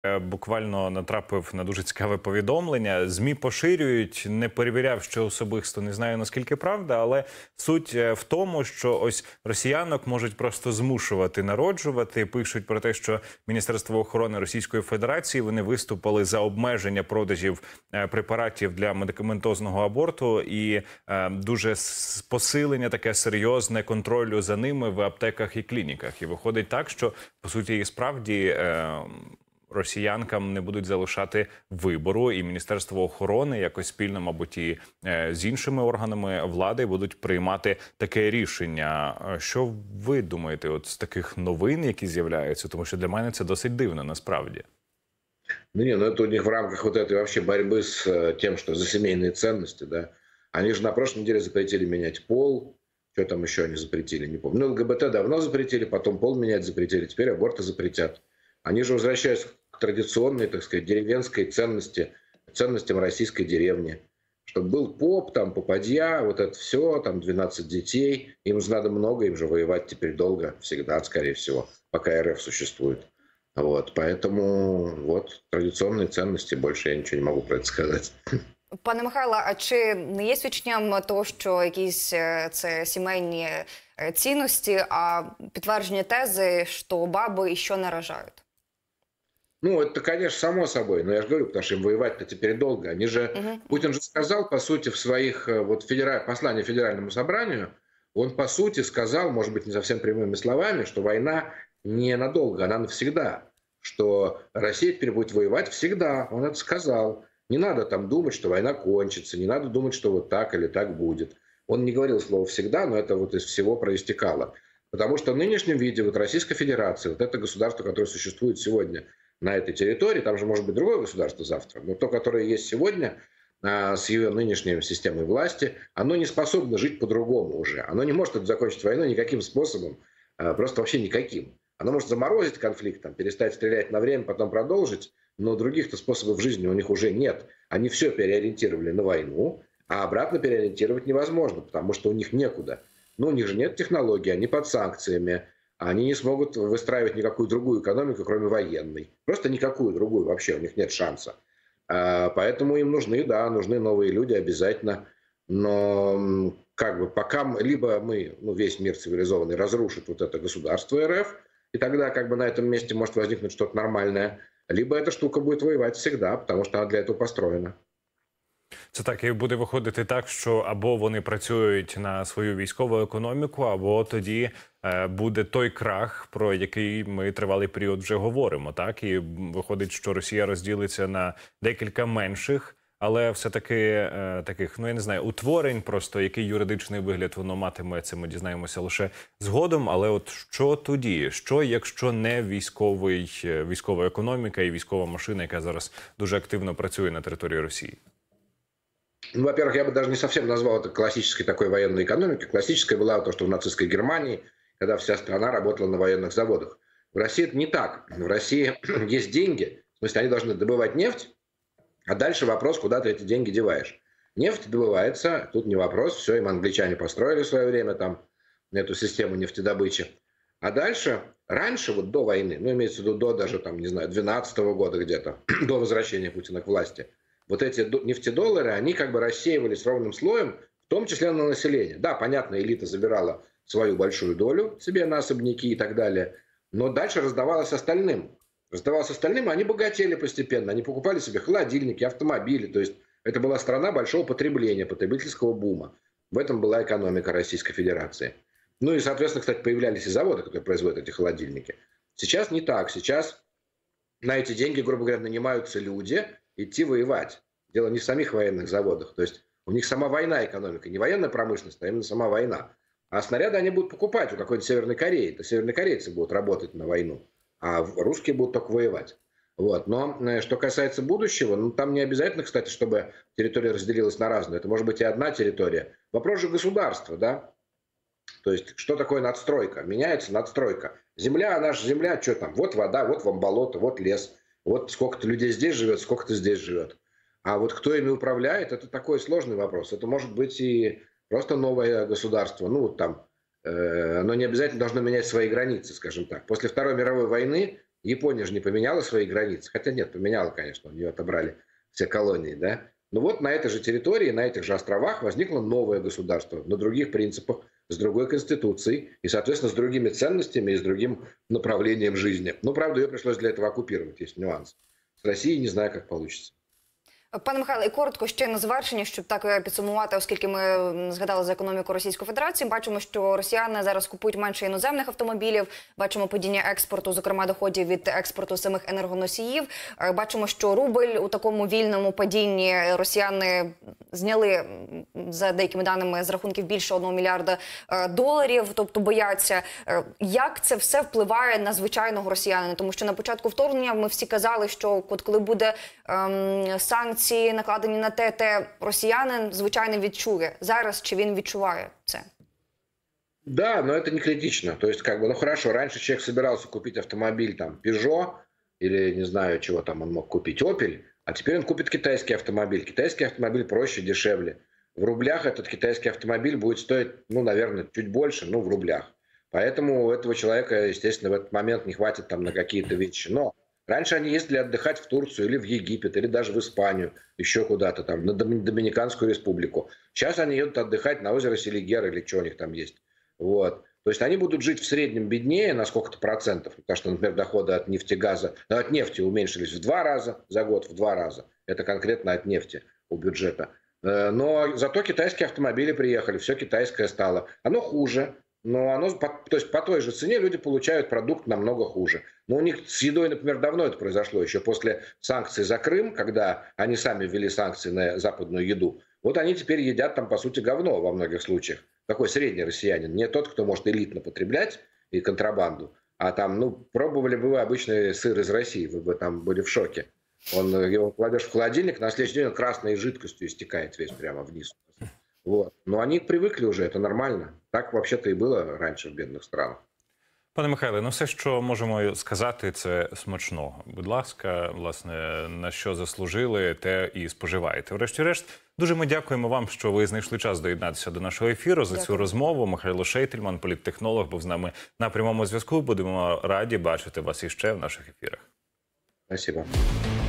Буквально натрапив на дуже цікаве повідомлення. ЗМІ поширюють, не перевіряв ще особисто, не знаю наскільки правда, але суть в тому, що ось росіянок можуть просто змушувати народжувати. Пишуть про те, що Міністерство охорони Російської Федерації, вони виступили за обмеження продажів препаратів для медикаментозного аборту і дуже посилення таке серйозне контролю за ними в аптеках і клініках. І виходить так, що по суті і справді росіянкам не будуть залишати вибору, і Міністерство охорони якось спільно, мабуть, і з іншими органами влади будуть приймати таке рішення. Що ви думаєте от з таких новин, які з'являються? Тому що для мене це досить дивно, насправді. Ну, не, ну это у них в рамках вот этой вообще борьбы с тем, что за семейные ценности, да. Они же на прошлой неделе запретили менять пол. Что там еще они запретили, не помню. Ну, ЛГБТ давно запретили, потом пол менять запретили, теперь аборты запретят. Они же возвращаются к традиционной, так сказать, деревенской ценности, ценностям российской деревни. Чтобы был поп, там, попадья, вот это все, там, 12 детей. Им же надо много, им же воевать теперь долго, всегда, скорее всего, пока РФ существует. Вот, поэтому вот традиционные ценности, больше я ничего не могу про это сказать. Пане Михайло, а чи не є свідченням того, що якісь це сімейні цінності, а підтвердження тези, що баби еще нарожают? Ну, это, конечно, само собой, но я же говорю, потому что им воевать-то теперь долго. Они же, Путин же сказал, по сути, в своих вот послании Федеральному собранию, он, по сути, сказал, может быть, не совсем прямыми словами, что война не надолго, она навсегда, что Россия теперь будет воевать всегда, он это сказал. Не надо там думать, что война кончится, не надо думать, что вот так или так будет. Он не говорил слово «всегда», но это вот из всего проистекало. Потому что в нынешнем виде вот Российская Федерация, вот это государство, которое существует сегодня на этой территории, там же может быть другое государство завтра, но то, которое есть сегодня, с ее нынешней системой власти, оно не способно жить по-другому уже. Оно не может закончить войну никаким способом, просто вообще никаким. Оно может заморозить конфликт, там, перестать стрелять на время, потом продолжить, но других-то способов жизни у них уже нет. Они все переориентировали на войну, а обратно переориентировать невозможно, потому что у них некуда. Ну, у них же нет технологий, они под санкциями, они не смогут выстраивать никакую другую экономику, кроме военной. Просто никакую другую вообще, у них нет шанса. Поэтому им нужны, да, нужны новые люди обязательно. Но как бы пока либо мы, ну, весь мир цивилизованный разрушит вот это государство РФ, и тогда как бы на этом месте может возникнуть что-то нормальное, либо эта штука будет воевать всегда, потому что она для этого построена. Це так, і буде виходити так, що або вони працюють на свою військову економіку, або тоді буде той крах, про який ми тривалий період вже говоримо. Так, і виходить, що Росія розділиться на декілька менших, але все-таки таких, ну я не знаю, утворень просто, який юридичний вигляд воно матиме, це ми дізнаємося лише згодом. Але от що тоді? Що, якщо не військова економіка і військова машина, яка зараз дуже активно працює на території Росії? Ну, во-первых, я бы даже не совсем назвал это классической такой военной экономикой. Классической была то, что в нацистской Германии, когда вся страна работала на военных заводах. В России это не так. В России есть деньги, в смысле, они должны добывать нефть, а дальше вопрос, куда ты эти деньги деваешь. Нефть добывается, тут не вопрос, все, им англичане построили в свое время там эту систему нефтедобычи. А дальше, раньше, вот до войны, ну, имеется в виду до даже, там, не знаю, 12-го года где-то, до возвращения Путина к власти, вот эти нефтедоллары, они как бы рассеивались ровным слоем, в том числе на население. Да, понятно, элита забирала свою большую долю себе на особняки и так далее, но дальше раздавалось остальным. Раздавалось остальным, они богатели постепенно, они покупали себе холодильники, автомобили, то есть это была страна большого потребления, потребительского бума. В этом была экономика Российской Федерации. Ну и, соответственно, кстати, появлялись и заводы, которые производят эти холодильники. Сейчас не так, сейчас на эти деньги, грубо говоря, нанимаются люди идти воевать. Дело не в самих военных заводах. То есть у них сама война экономика. Не военная промышленность, а именно сама война. А снаряды они будут покупать у какой-то Северной Кореи. Это севернокорейцы будут работать на войну. А русские будут только воевать. Вот. Но что касается будущего, ну, там не обязательно, кстати, чтобы территория разделилась на разные. Это может быть и одна территория. Вопрос же государства, да? То есть что такое надстройка? Меняется надстройка. Земля, наша земля, что там? Вот вода, вот вам болото, вот лес. Вот сколько-то людей здесь живет, сколько-то здесь живет. А вот кто ими управляет, это такой сложный вопрос. Это может быть и просто новое государство. Ну, там, оно не обязательно должно менять свои границы, скажем так. После Второй мировой войны Япония же не поменяла свои границы. Хотя нет, поменяла, конечно, у нее отобрали все колонии, да. Но вот на этой же территории, на этих же островах возникло новое государство на других принципах, с другой конституцией и, соответственно, с другими ценностями и с другим направлением жизни. Но, правда, ее пришлось для этого оккупировать, есть нюанс. С Россией не знаю, как получится. Пане Михайле, і коротко ще на завершення, щоб так підсумувати, оскільки ми згадали за економіку Російської Федерації, бачимо, що росіяни зараз купують менше іноземних автомобілів, бачимо падіння експорту, зокрема доходів від експорту самих енергоносіїв, бачимо, що рубль у такому вільному падінні, росіяни зняли, за деякими даними, з рахунків більше 1 мільярда доларів, тобто бояться. Як це все впливає на звичайного росіянина? Тому що на початку вторгнення ми всі казали, що от коли буде санкції, накладені на те, росіянин, звичайно, відчує. Зараз чи він відчуває це? Да, но это не критично. То есть, как бы, ну хорошо, раньше человек собирался купить автомобиль, там, Peugeot, или не знаю, чего там он мог купить, Opel, а теперь он купит китайский автомобиль. Китайский автомобиль проще, дешевле. В рублях этот китайский автомобиль будет стоить, ну, наверное, чуть больше, ну, в рублях. Поэтому у этого человека, естественно, в этот момент не хватит там на какие-то вещи. Но раньше они ездили отдыхать в Турцию или в Египет, или даже в Испанию, еще куда-то там, на Доминиканскую республику. Сейчас они едут отдыхать на озеро Селигер или что у них там есть. Вот. То есть они будут жить в среднем беднее на сколько-то процентов, потому что, например, доходы от нефтегаза, от нефти уменьшились в 2 раза за год, в 2 раза. Это конкретно от нефти у бюджета. Но зато китайские автомобили приехали, все китайское стало. Оно хуже, но оно, то есть по той же цене люди получают продукт намного хуже. Но у них с едой, например, давно это произошло, еще после санкций за Крым, когда они сами ввели санкции на западную еду. Вот они теперь едят там, по сути, говно во многих случаях. Такой средний россиянин, не тот, кто может элитно потреблять и контрабанду, а там, ну, пробовали бы вы обычный сыр из России, вы бы там были в шоке. Его кладешь в холодильник, на следующий день он красной жидкостью истекает весь прямо вниз. Вот. Но они привыкли уже, это нормально. Так вообще-то и было раньше в бедных странах. Пане Михайле, ну все, що можемо сказати, це смачного. Будь ласка, власне, на що заслужили, те і споживаєте. Врешті-решт, дуже ми дякуємо вам, що ви знайшли час доєднатися до нашого ефіру, за цю розмову. Михайло Шейтельман, політтехнолог, був з нами на прямому зв'язку. Будемо раді бачити вас іще в наших ефірах. Спасибо.